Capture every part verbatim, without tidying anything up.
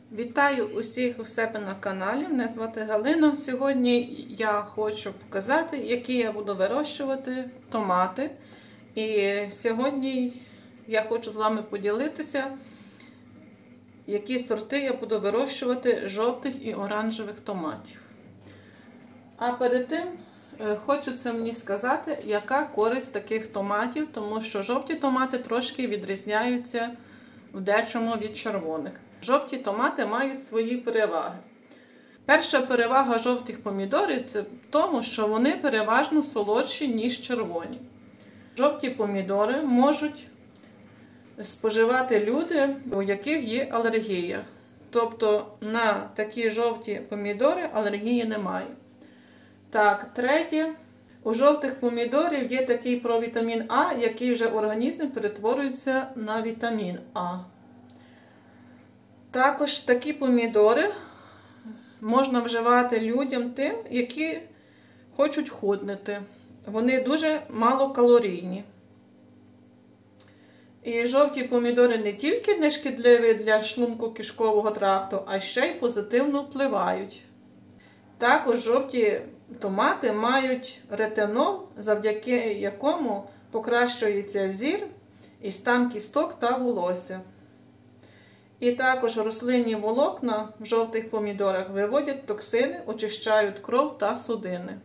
Вітаю усіх у себе на каналі. Мене звати Галина. Сьогодні я хочу показати, які я буду вирощувати томати. І сьогодні я хочу з вами поділитися, які сорти я буду вирощувати жовтих і оранжевих томатів. А перед тим хочеться мені сказати, яка користь таких томатів, тому що жовті томати трошки відрізняються в дечому від червоних. Жовті томати мають свої переваги. Перша перевага жовтих помідорів – це в тому, що вони переважно солодші, ніж червоні. Жовті помідори можуть споживати люди, у яких є алергія. Тобто на такі жовті помідори алергії немає. Так, третє. У жовтих помідорів є такий провітамін А, який вже в організмі перетворюється на вітамін А. Також такі помідори можна вживати людям тим, які хочуть худнути. Вони дуже малокалорійні. І жовті помідори не тільки не шкідливі для шлунково-кишкового тракту, а ще й позитивно впливають. Також жовті томати мають ретинол, завдяки якому покращується зір і стан кісток та волосся. І також рослинні волокна в жовтих помідорах виводять токсини, очищають кров та судини.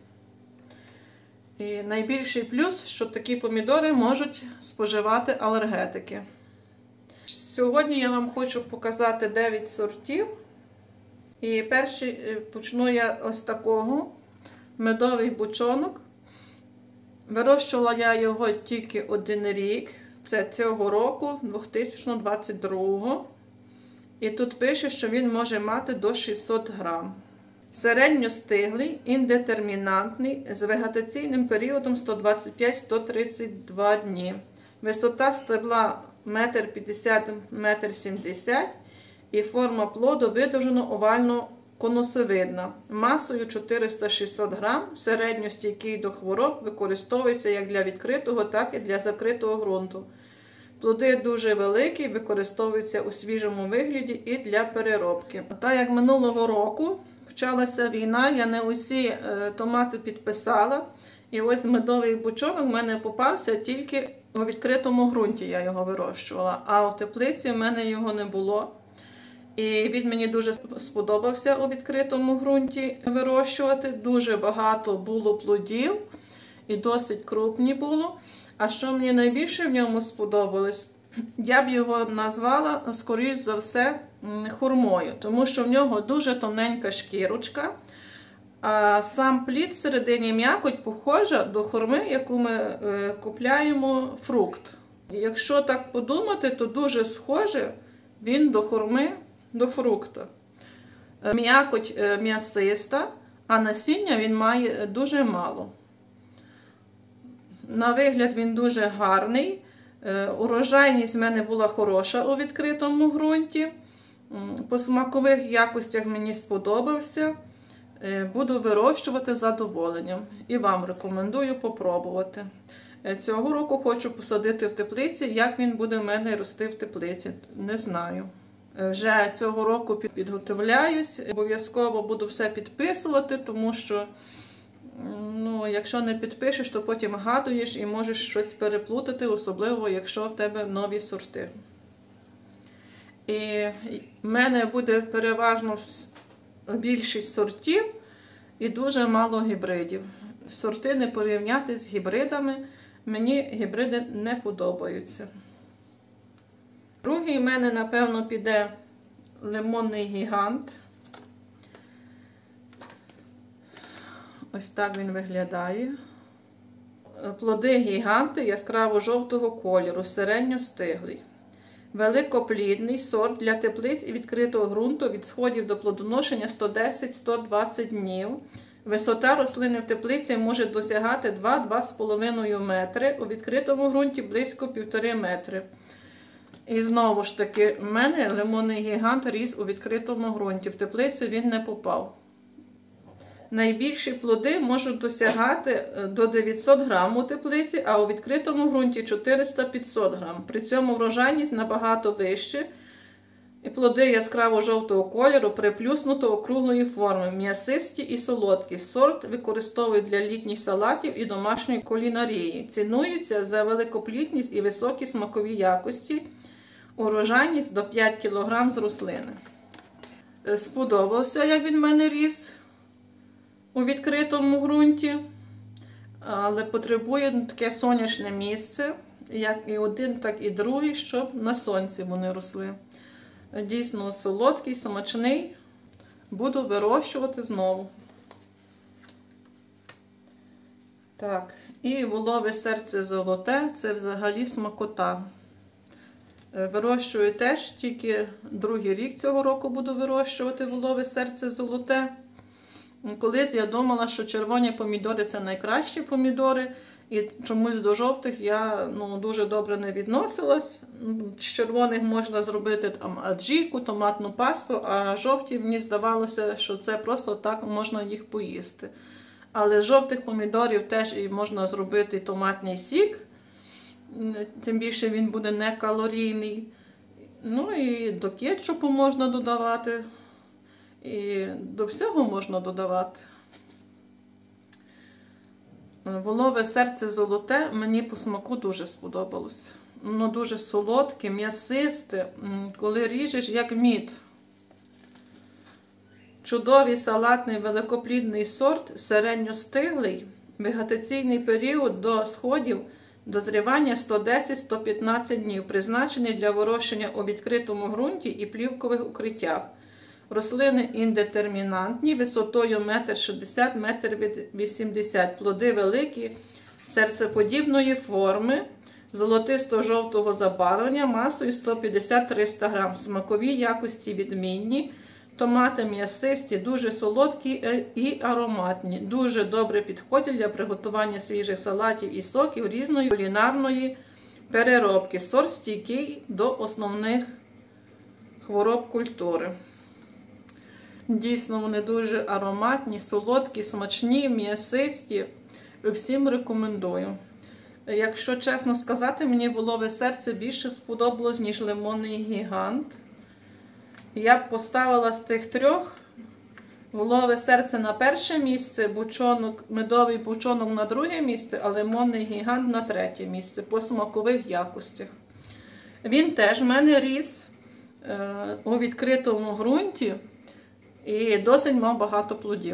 І найбільший плюс, що такі помідори можуть споживати алергетики. Сьогодні я вам хочу показати дев'ять сортів. І перший почну я ось такого. Медовий бучонок. Вирощувала я його тільки один рік. Це цього року, дві тисячі двадцять другого. І тут пише, що він може мати до шістсот грам. Середньостиглий, індетермінантний, з вегетаційним періодом сто двадцять п'ять - сто тридцять два дні. Висота стебла метр п'ятдесят - метр сімдесят і форма плоду видовжено-овально конусовидна. Масою чотириста - шістсот грам, середньостійкий до хвороб, використовується як для відкритого, так і для закритого ґрунту. Плоди дуже великі, використовуються у свіжому вигляді і для переробки. Так як минулого року почалася війна, я не усі е, томати підписала. І ось медовий бучонок в мене попався тільки у відкритому ґрунті, я його вирощувала. А в теплиці в мене його не було. І він мені дуже сподобався у відкритому ґрунті вирощувати. Дуже багато було плодів і досить крупні було. А що мені найбільше в ньому сподобалось, я б його назвала, скоріш за все, хурмою. Тому що в нього дуже тоненька шкірочка, а сам плід всередині м'якоть похожа до хурми, яку ми е, купляємо фрукт. Якщо так подумати, то дуже схоже він до хурми, до фрукта. М'якоть е, м'ясиста, а насіння він має дуже мало. На вигляд він дуже гарний. Урожайність в мене була хороша у відкритому ґрунті. По смакових якостях мені сподобався. Буду вирощувати з задоволенням. І вам рекомендую попробувати. Цього року хочу посадити в теплиці. Як він буде в мене рости в теплиці, не знаю. Вже цього року підготовляюсь. Обов'язково буду все підписувати, тому що ну, якщо не підпишеш, то потім гадуєш і можеш щось переплутати, особливо, якщо в тебе нові сорти. І в мене буде переважно більшість сортів і дуже мало гібридів. Сорти не порівняти з гібридами, мені гібриди не подобаються. Другий в мене, напевно, піде лимонний гігант. Ось так він виглядає. Плоди гіганти яскраво-жовтого кольору, середньостиглий. Великоплідний сорт для теплиць і відкритого ґрунту від сходів до плодоношення сто десять - сто двадцять днів. Висота рослини в теплиці може досягати два - два з половиною метри, у відкритому ґрунті близько півтори метри. І знову ж таки, в мене лимонний гігант ріс у відкритому ґрунті, в теплицю він не попав. Найбільші плоди можуть досягати до дев'ятсот грам у теплиці, а у відкритому ґрунті чотириста - п'ятсот грам. При цьому врожайність набагато вища, І плоди яскраво жовтого кольору, приплюснуто округлої форми, м'ясисті і солодкі. Сорт використовують для літніх салатів і домашньої кулінарії. Цінується за великоплідність і високі смакові якості. Урожайність до п'ять кілограмів з рослини. Сподобався, як він в мене ріс у відкритому ґрунті, але потребує таке сонячне місце, як і один, так і другий, щоб на сонці вони росли. Дійсно солодкий, смачний. Буду вирощувати знову. Так, і волове серце золоте, це взагалі смакота. Вирощую теж, тільки другий рік цього року буду вирощувати волове серце золоте. Колись я думала, що червоні помідори – це найкращі помідори, і чомусь до жовтих я ну, дуже добре не відносилась. З червоних можна зробити там аджіку, томатну пасту, а жовті мені здавалося, що це просто так можна їх поїсти. Але з жовтих помідорів теж і можна зробити томатний сік, тим більше він буде не калорійний. Ну і до кетчупу можна додавати, і до всього можна додавати. Волове серце золоте мені по смаку дуже сподобалося. Воно дуже солодке, м'ясисте, коли ріжеш, як мід. Чудовий салатний великоплідний сорт, середньостиглий, вегетаційний період до сходів, дозрівання сто десять - сто п'ятнадцять днів, призначений для вирощення у відкритому ґрунті і плівкових укриттях. Рослини індетермінантні, висотою метр шістдесят - метр вісімдесят. Плоди великі, серцеподібної форми, золотисто-жовтого забарвлення, масою сто п'ятдесят - триста грам. Смакові якості відмінні. Томати м'ясисті, дуже солодкі і ароматні. Дуже добре підходять для приготування свіжих салатів і соків різної кулінарної переробки. Сорт стійкий до основних хвороб культури. Дійсно, вони дуже ароматні, солодкі, смачні, м'ясисті. Всім рекомендую. Якщо чесно сказати, мені волове серце більше сподобалось, ніж лимонний гігант. Я б поставила з тих трьох волове серце на перше місце, бучонок, медовий бучонок на друге місце, а лимонний гігант на третє місце по смакових якостях. Він теж в мене ріс е, у відкритому ґрунті і досить мав багато плодів.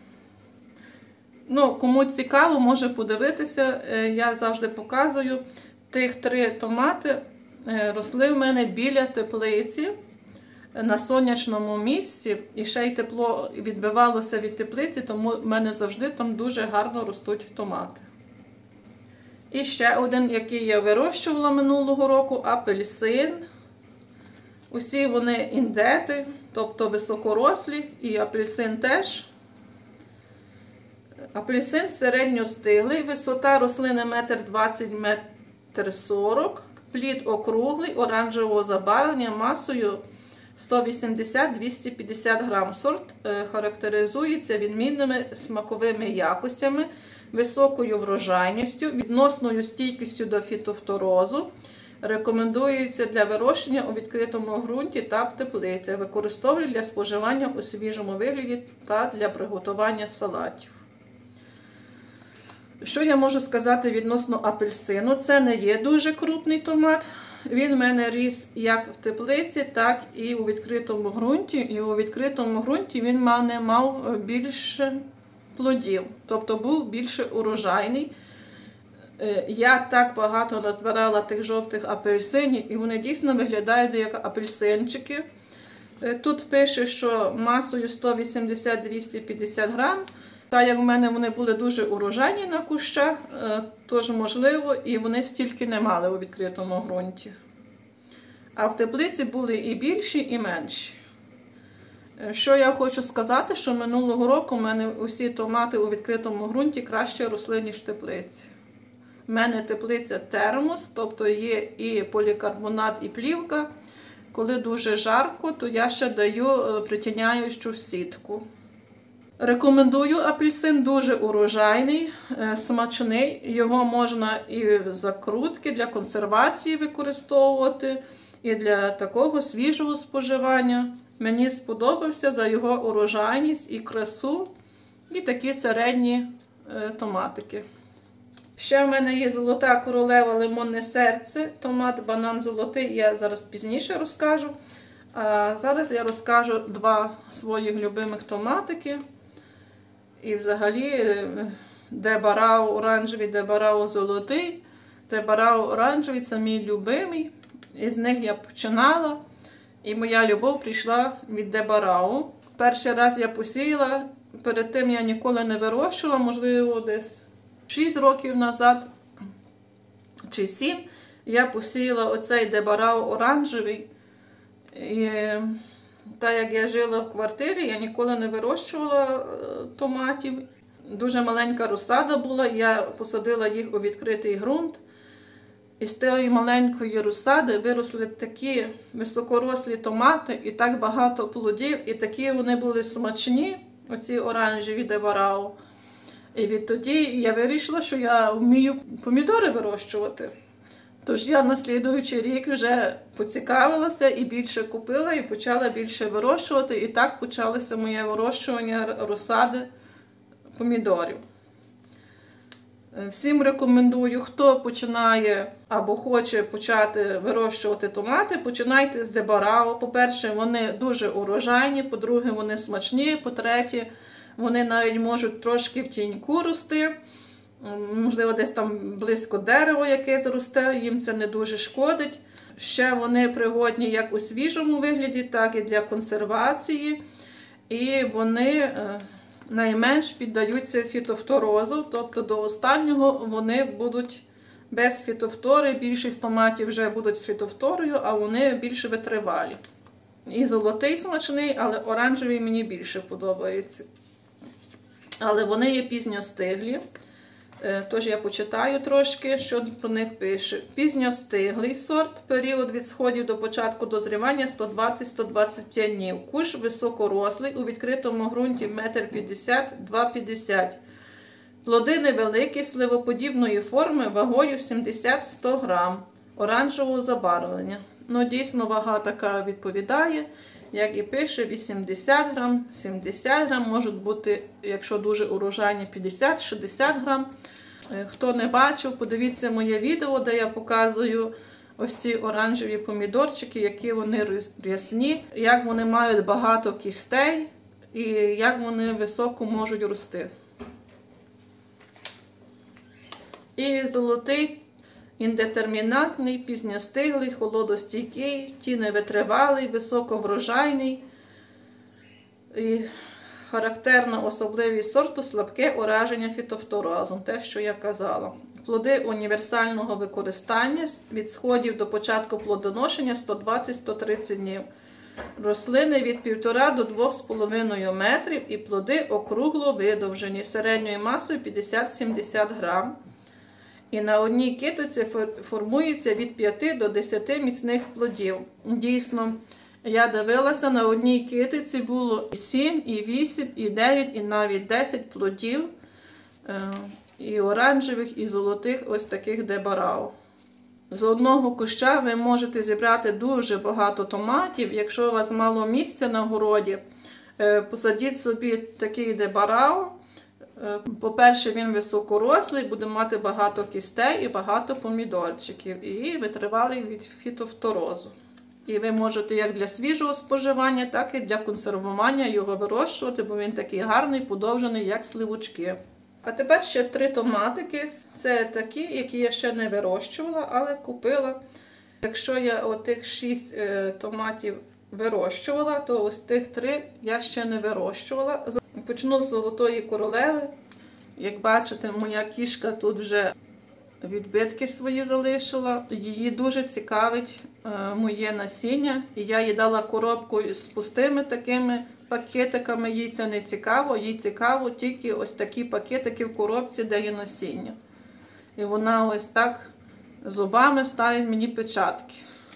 Ну, кому цікаво, може подивитися, е, я завжди показую. Тих три томати е, росли в мене біля теплиці, на сонячному місці, і ще й тепло відбивалося від теплиці, тому в мене завжди там дуже гарно ростуть томати. І ще один, який я вирощувала минулого року, апельсин. Усі вони індети, тобто високорослі, і апельсин теж. Апельсин середньостиглий, висота рослини метр двадцять - метр сорок, плід округлий, оранжевого забарвлення, масою сто вісімдесят - двісті п'ятдесят грам. Сорт характеризується відмінними смаковими якостями, високою врожайністю, відносною стійкістю до фітофторозу. Рекомендується для вирощення у відкритому ґрунті та в теплицях. Використовують для споживання у свіжому вигляді та для приготування салатів. Що я можу сказати відносно апельсину? Це не є дуже крупний томат. Він в мене ріс як в теплиці, так і у відкритому ґрунті. І у відкритому ґрунті він в мене мав більше плодів, тобто був більше урожайний. Я так багато назбирала тих жовтих апельсинів, і вони дійсно виглядають як апельсинчики. Тут пише, що масою сто вісімдесят - двісті п'ятдесят грам. Та як в мене вони були дуже урожайні на кущах, тож можливо і вони стільки не мали у відкритому ґрунті. А в теплиці були і більші, і менші. Що я хочу сказати, що минулого року в мене усі томати у відкритому ґрунті краще росли, ніж в теплиці. У мене теплиця термос, тобто є і полікарбонат, і плівка. Коли дуже жарко, то я ще даю притіняючу сітку. Рекомендую апельсин, дуже урожайний, смачний. Його можна і в закрутки для консервації використовувати, І для такого свіжого споживання мені сподобався за його урожайність і красу, і такі середні е, томатики. Ще в мене є золота королева лимонне серце, томат банан золотий, я зараз пізніше розкажу. А зараз я розкажу два своїх любимих томатики. І взагалі Дебарао оранжевий, Дебарао золотий. Дебарао оранжевий – це мій любимий. Із них я починала. І моя любов прийшла від Дебарао. Перший раз я посіяла, перед тим я ніколи не вирощувала, можливо, десь шість років назад чи сім. Я посіяла оцей Дебарао оранжевий. І так як я жила в квартирі, я ніколи не вирощувала томатів. Дуже маленька розсада була, я посадила їх у відкритий ґрунт. І з тієї маленької розсади виросли такі високорослі томати і так багато плодів. І такі вони були смачні, оці оранжеві Дебарао. І відтоді я вирішила, що я вмію помідори вирощувати. Тож я на слідуючий рік вже поцікавилася і більше купила, і почала більше вирощувати. І так почалося моє вирощування розсади помідорів. Всім рекомендую, хто починає або хоче почати вирощувати томати, починайте з Дебарао. По-перше, вони дуже урожайні, по-друге, вони смачні, по-третє, вони навіть можуть трошки в тіньку рости. Можливо, десь там близько дерева якесь росте, їм це не дуже шкодить. Ще вони пригодні як у свіжому вигляді, так і для консервації. І вони найменш піддаються фітофторозу, тобто до останнього вони будуть без фітофтори. Більшість томатів вже будуть з фітофторою, а вони більш витривалі. І золотий смачний, але оранжевий мені більше подобається. Але вони є пізньостиглі. Тож я почитаю трошки, що про них пише. Пізньостиглий сорт, період від сходів до початку дозрівання сто двадцять - сто двадцять п'ять днів. Кущ високорослий, у відкритому ґрунті метр п'ятдесят - два п'ятдесят. Плоди невеликі, сливоподібної форми, вагою сімдесят - сто грам, оранжевого забарвлення. Ну, дійсно, вага така відповідає. Як і пише, вісімдесят грам, сімдесят грам, можуть бути, якщо дуже урожайні, п'ятдесят - шістдесят грам. Хто не бачив, подивіться моє відео, де я показую ось ці оранжеві помідорчики, які вони рясні, як вони мають багато кістей і як вони високо можуть рости. І золотий індетермінантний, пізньостиглий, холодостійкий, тіневитривалий, високоврожайний. І характерна особливість сорту – слабке ураження фітофторозом, те, що я казала. Плоди універсального використання від сходів до початку плодоношення сто двадцять - сто тридцять днів. Рослини від півтора до двох з половиною метрів і плоди округло видовжені, середньою масою п'ятдесят - сімдесят грам. І на одній китиці формується від п'яти до десяти міцних плодів. Дійсно, я дивилася, на одній китиці було і сім, і вісім, і дев'ять, і навіть десять плодів. І оранжевих, і золотих, ось таких Дебарао. З одного куща ви можете зібрати дуже багато томатів. Якщо у вас мало місця на городі, посадіть собі такий Дебарао. По-перше, він високорослий, буде мати багато кістей і багато помідорчиків. І витривалий від фітофторозу. І ви можете як для свіжого споживання, так і для консервування його вирощувати, бо він такий гарний, подовжений, як сливочки. А тепер ще три томатики. Це такі, які я ще не вирощувала, але купила. Якщо я отих шість е, томатів вирощувала, то ось тих три я ще не вирощувала. Почну з золотої королеви. Як бачите, моя кішка тут вже відбитки свої залишила. Її дуже цікавить е, моє насіння. І я їй дала коробку з пустими такими пакетиками. Їй це не цікаво. Їй цікаво тільки ось такі пакетики в коробці, де є насіння. І вона ось так зубами ставить мені печатки.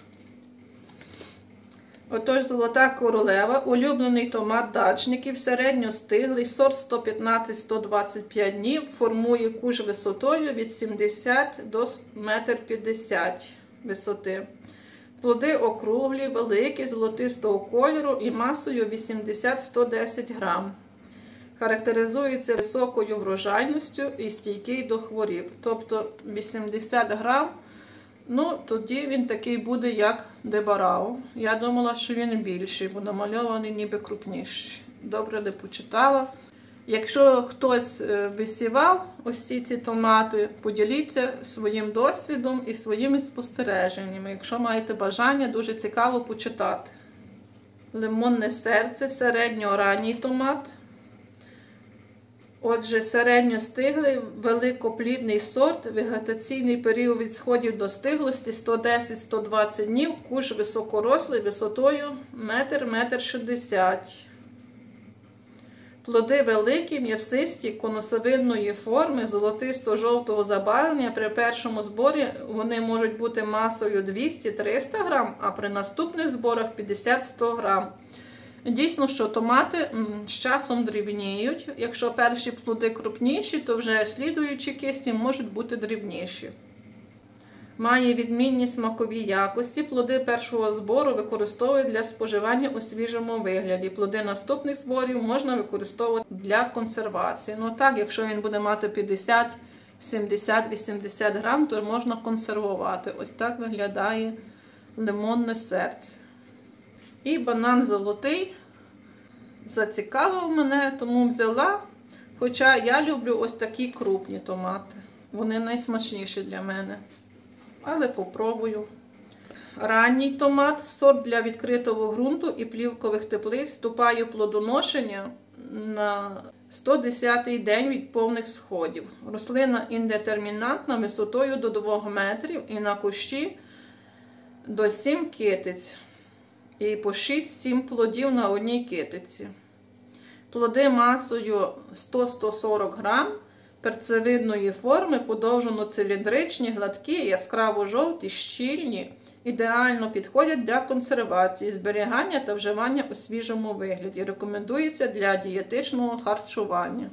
Отож, золота королева, улюблений томат дачників, середньостиглий, сорт сто п'ятнадцять - сто двадцять п'ять днів, формує кущ висотою від сімдесят до метр п'ятдесят висоти. Плоди округлі, великі, золотистого кольору і масою вісімдесят - сто десять грам. Характеризується високою врожайністю і стійкий до хворіб. Тобто вісімдесят грам, ну тоді він такий буде, як Дебарао. Я думала, що він більший, бо намальований ніби крупніший. Добре, не почитала. Якщо хтось висівав ось ці, ці томати, поділіться своїм досвідом і своїми спостереженнями. Якщо маєте бажання, дуже цікаво почитати. Лимонне серце, середньоранній томат. Отже, середньостиглий, великоплідний сорт, вегетаційний період від сходів до стиглості сто десять - сто двадцять днів, кущ високорослий, висотою метр - метр шістдесят. Плоди великі, м'ясисті, конусовидної форми, золотисто-жовтого забарвлення. При першому зборі вони можуть бути масою двісті - триста грам, а при наступних зборах п'ятдесят - сто грам. Дійсно, що томати з часом дрібніють. Якщо перші плоди крупніші, то вже слідуючі кисті можуть бути дрібніші. Має відмінні смакові якості. Плоди першого збору використовують для споживання у свіжому вигляді. Плоди наступних зборів можна використовувати для консервації. Ну так, якщо він буде мати п'ятдесят, сімдесят, вісімдесят грам, то можна консервувати. Ось так виглядає лимонне серце. І банан золотий зацікавив мене, тому взяла. Хоча я люблю ось такі крупні томати. Вони найсмачніші для мене. Але попробую. Ранній томат, сорт для відкритого ґрунту і плівкових теплиць, вступає в плодоношення на сто десятий день від повних сходів. Рослина індетермінантна висотою до двох метрів і на кущі до сім китиць. І по шість - сім плодів на одній китиці. Плоди масою сто - сто сорок грам, перцевидної форми, подовжено-циліндричні, гладкі, яскраво-жовті, щільні, ідеально підходять для консервації, зберігання та вживання у свіжому вигляді. Рекомендується для дієтичного харчування.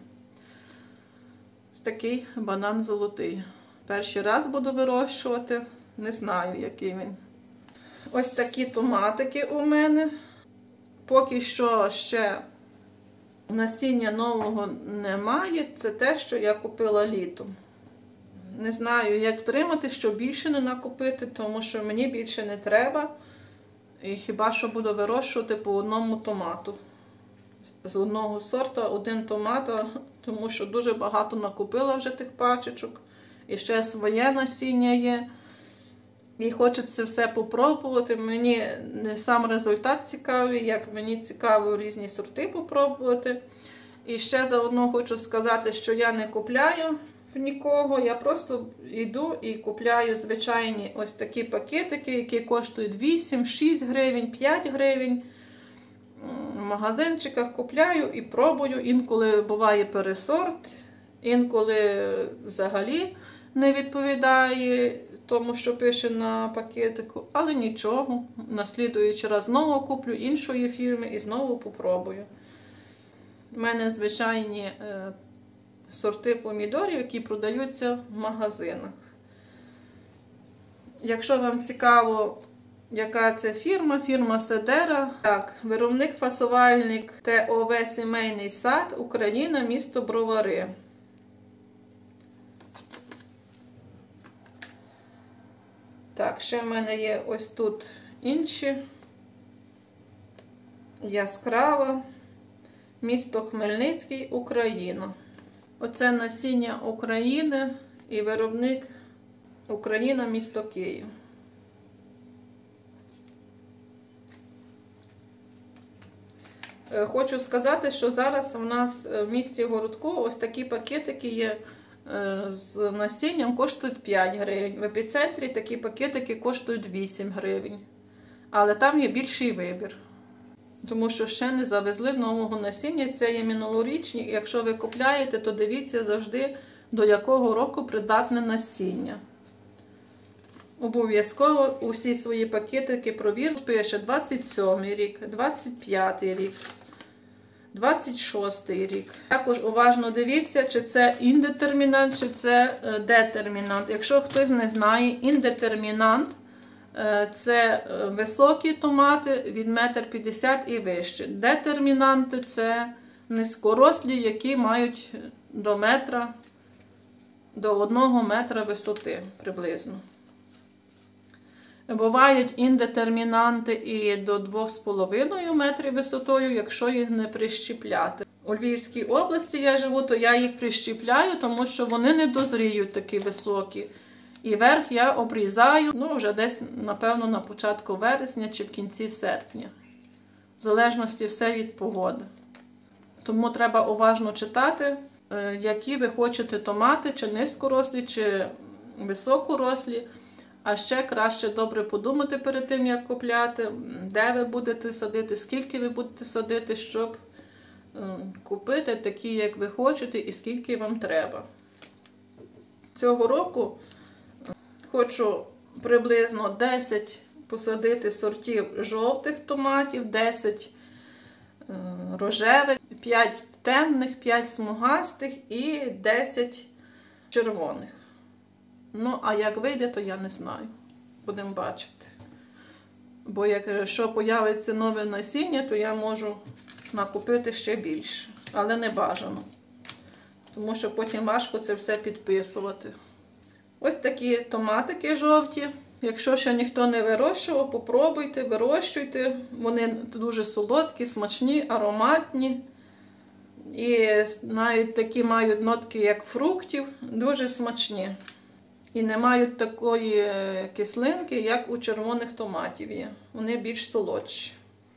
Ось такий банан золотий. Перший раз буду вирощувати, не знаю, який він. Ось такі томатики у мене. Поки що ще насіння нового немає. Це те, що я купила літом. Не знаю, як втримати, щоб більше не накупити, тому що мені більше не треба. І хіба що буду вирощувати по одному томату. З одного сорту один томат, тому що дуже багато накупила вже тих пачечок. І ще своє насіння є. І хочеться все попробувати. Мені не сам результат цікавий, як мені цікаво різні сорти попробувати. І ще заодно хочу сказати, що я не купляю в нікого. Я просто йду і купляю звичайні ось такі пакетики, які коштують вісім, шість гривень, п'ять гривень. В магазинчиках купляю і пробую. Інколи буває пересорт, інколи взагалі не відповідає тому, що пише на пакетику, але нічого. Наслідуючи раз знову куплю іншої фірми і знову попробую. У мене звичайні е, сорти помідорів, які продаються в магазинах. Якщо вам цікаво, яка це фірма, фірма Седера. Так, виробник-фасувальник ТОВ «Сімейний сад», Україна, місто Бровари. Так, ще в мене є ось тут інші. Яскрава. Місто Хмельницький, Україна. Оце насіння України і виробник Україна, місто Київ. Хочу сказати, що зараз у нас в місті Городку ось такі пакетики є з насінням, коштують п'ять гривень. В епіцентрі такі пакетики коштують вісім гривень. Але там є більший вибір. Тому що ще не завезли нового насіння, це є минулорічні. І якщо ви купляєте, то дивіться завжди, до якого року придатне насіння. Обов'язково усі свої пакетики провірте. Пише двадцять сьомий рік, двадцять п'ятий рік, двадцять шостий рік. Також уважно дивіться, чи це індетермінант, чи це детермінант. Якщо хтось не знає, індетермінант Це високі томати від метр п'ятдесят і вище. Детермінанти – це низькорослі, які мають до метра, до одного метра висоти приблизно. Бувають індетермінанти і до двох з половиною метрів висотою, якщо їх не прищіпляти. У Львівській області я живу, то я їх прищіпляю, тому що вони не дозріють такі високі. І верх я обрізаю, ну, вже десь, напевно, на початку вересня чи в кінці серпня. В залежності все від погоди. Тому треба уважно читати, які ви хочете томати, чи низькорослі, чи високорослі. А ще краще добре подумати перед тим, як купляти, де ви будете садити, скільки ви будете садити, щоб купити такі, як ви хочете, і скільки вам треба. Цього року хочу приблизно десять посадити сортів жовтих томатів, десять рожевих, п'ять темних, п'ять смугастих і десять червоних. Ну, а як вийде, то я не знаю. Будемо бачити. Бо якщо появиться нове насіння, то я можу накупити ще більше. Але не бажано. Тому що потім важко це все підписувати. Ось такі томатики жовті. Якщо ще ніхто не вирощував, попробуйте, вирощуйте. Вони дуже солодкі, смачні, ароматні. І навіть такі мають нотки, як фруктів, дуже смачні. І не мають такої кислинки, як у червоних томатів є. Вони більш солодші.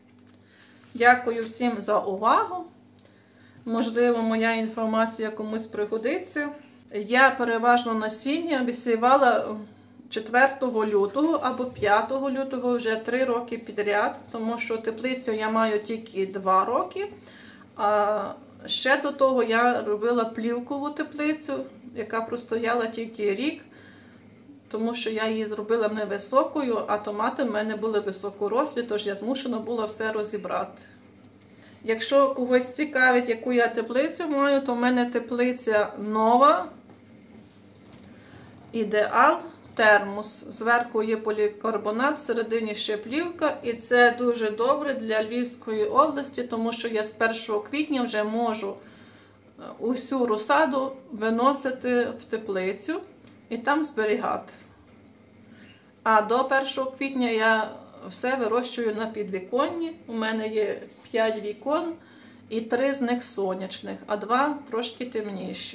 Дякую всім за увагу. Можливо, моя інформація комусь пригодиться. Я переважно насіння висівала четвертого лютого або п'ятого лютого вже три роки підряд, тому що теплицю я маю тільки два роки. А ще до того я робила плівкову теплицю, яка простояла тільки рік, тому що я її зробила невисокою, а томати в мене були високорослі, тож я змушена була все розібрати. Якщо когось цікавить, яку я теплицю маю, то в мене теплиця нова, ідеал, термос. Зверху є полікарбонат, всередині ще плівка. І це дуже добре для Львівської області, тому що я з першого квітня вже можу усю розсаду виносити в теплицю і там зберігати. А до першого квітня я все вирощую на підвіконні. У мене є п'ять вікон і три з них сонячних, а два трошки темніші.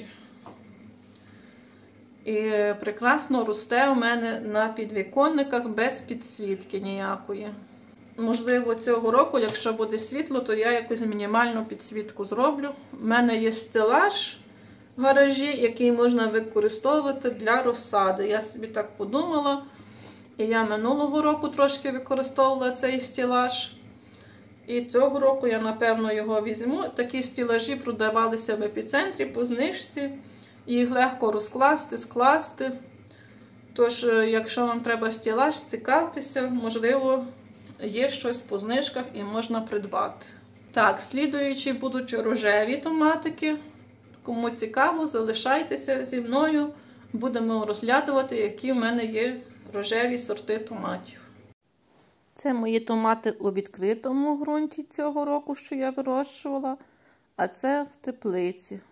І прекрасно росте у мене на підвіконниках без підсвітки ніякої. Можливо, цього року, якщо буде світло, то я якусь мінімальну підсвітку зроблю. У мене є стелаж в гаражі, який можна використовувати для розсади. Я собі так подумала. І я минулого року трошки використовувала цей стелаж. І цього року я, напевно, його візьму. Такі стелажі продавалися в епіцентрі по знижці. Їх легко розкласти, скласти. Тож, якщо вам треба стелаж, цікавтеся, можливо, є щось по знижках і можна придбати. Так, слідуючі будуть рожеві томатики. Кому цікаво, залишайтеся зі мною. Будемо розглядувати, які в мене є рожеві сорти томатів. Це мої томати у відкритому ґрунті цього року, що я вирощувала, а це в теплиці.